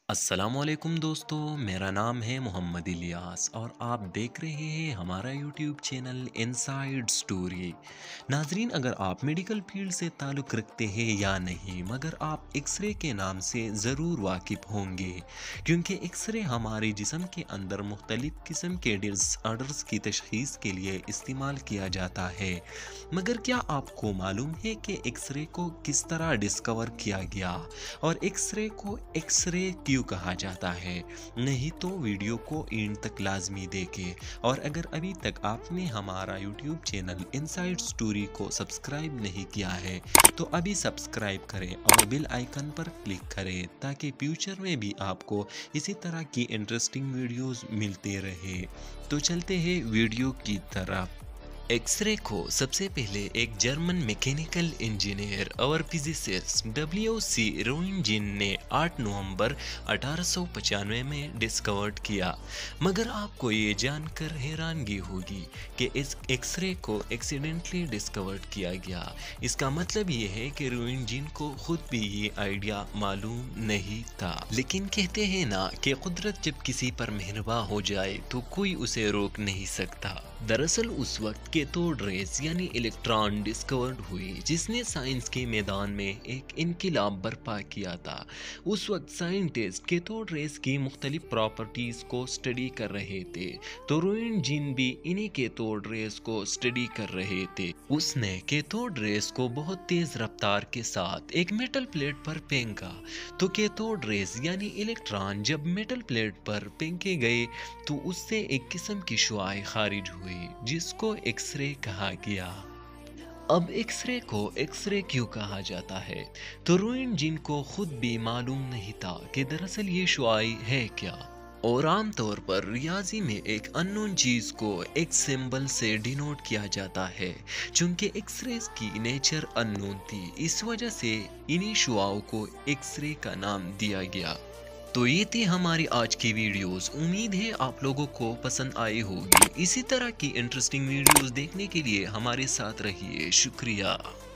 السلام علیکم دوستو، میرا نام ہے محمد الیاس اور آپ دیکھ رہے ہیں ہمارا یوٹیوب چینل انسائیڈ سٹوری۔ ناظرین، اگر آپ میڈیکل فیلڈ سے تعلق رکھتے ہیں یا نہیں، مگر آپ ایکس رے کے نام سے ضرور واقف ہوں گے، کیونکہ ایکس رے ہمارے جسم کے اندر مختلف قسم کے ڈس آرڈرز کی تشخیص کے لیے استعمال کیا جاتا ہے۔ مگر کیا آپ کو معلوم ہے کہ ایکس رے کو کس طرح ڈسکور کیا گیا اور ایکس رے کو ایکس رے کیوں کہا جاتا ہے؟ نہیں تو ویڈیو کو اینڈ تک لازمی دیکھیں، اور اگر ابھی تک آپ نے ہمارا یوٹیوب چینل انسائیڈ سٹوری کو سبسکرائب نہیں کیا ہے تو ابھی سبسکرائب کریں اور بیل آئیکن پر کلک کریں تاکہ فیوچر میں بھی آپ کو اسی طرح کی انٹرسٹنگ ویڈیوز ملتے رہے۔ تو چلتے ہیں ویڈیو کی طرف۔ ایکس رے کو سب سے پہلے ایک جرمن میکینیکل انجینئر اور فزسسٹ سی روئنجن نے 8 نومبر 1895 میں ڈسکورڈ کیا۔ مگر آپ کو یہ جان کر حیرانگی ہوگی کہ اس ایکس رے کو ایکسیڈنٹلی ڈسکورڈ کیا گیا۔ اس کا مطلب یہ ہے کہ روئنجن کو خود بھی یہ آئیڈیا معلوم نہیں تھا، لیکن کہتے ہیں نا کہ قدرت جب کسی پر مہرباں ہو جائے تو کوئی اسے روک نہیں سکتا۔ دراصل اس وقت کیتھوڈ ریز یعنی الیکٹران ڈسکورڈ ہوئی، جس نے سائنس کے میدان میں ایک انقلاب برپا کیا تھا۔ اس وقت سائنٹسٹ کیتھوڈ ریز کی مختلف پراپرٹیز کو اسٹڈی کر رہے تھے، تو روئنجن بھی انہی کیتھوڈ ریز کو اسٹڈی کر رہے تھے۔ اس نے کیتھوڈ ریز کو بہت تیز رفتار کے ساتھ ایک میٹل پلیٹ پر پھینکا، تو کیتھوڈ ریز یعنی الیکٹران جب میٹل پلیٹ پر پھینکے گئے تو اس سے ایک قسم کی شعاع خارج ہوئی جس کو ایکس رے کہا گیا۔ اب ایکس رے کو ایکس رے کیوں کہا جاتا ہے؟ تو روئنجن کو خود بھی معلوم نہیں تھا کہ دراصل یہ شعاع ہے کیا، اور عام طور پر ریاضی میں ایک اننون چیز کو ایک سمبل سے ڈینوٹ کیا جاتا ہے۔ چونکہ ایکس ریز کی نیچر اننون تھی، اس وجہ سے انہی شعاعوں کو ایکس رے کا نام دیا گیا۔ تو یہ تھی ہماری آج کی ویڈیوز، امید ہے آپ لوگوں کو پسند آئی ہوگی۔ اسی طرح کی انٹرسٹنگ ویڈیوز دیکھنے کے لیے ہمارے ساتھ رہیے۔ شکریہ۔